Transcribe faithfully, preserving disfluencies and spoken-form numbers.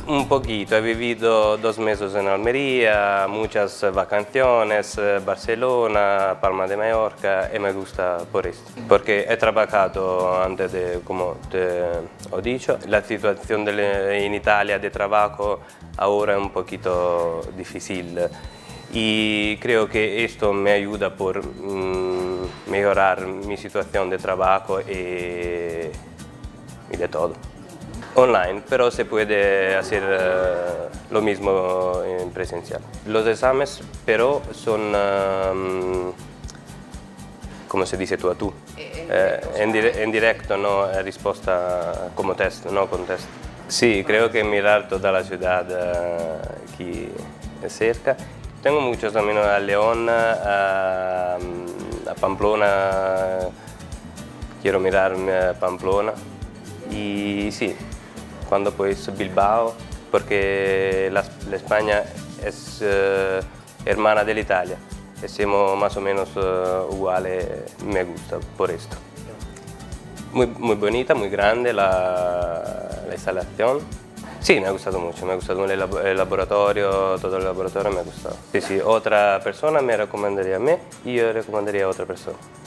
Un poquito, he vivido dos meses en Almería, muchas vacaciones, Barcelona, Palma de Mallorca y me gusta por esto. Porque he trabajado antes de, como te he dicho, la situación de, en Italia de trabajo ahora es un poquito difícil y creo que esto me ayuda por mm, mejorar mi situación de trabajo y, y de todo. Online, pero se puede hacer uh, lo mismo en presencial. Los exámenes, pero son, um, como se dice tú a tú, eh, en, dire en directo, no respuesta como test, no con test. Sí, creo que mirar toda la ciudad uh, aquí cerca. Tengo muchos amigos a León, a, a Pamplona, quiero mirar a Pamplona y sí. Cuando pues Bilbao, porque la, la España es uh, hermana de la Italia, somos más o menos uh, iguales, me gusta por esto. Muy, muy bonita, muy grande la, la instalación. Sí, me ha gustado mucho, me ha gustado el, el laboratorio, todo el laboratorio me ha gustado. Sí, sí, otra persona me recomendaría a mí y yo recomendaría a otra persona.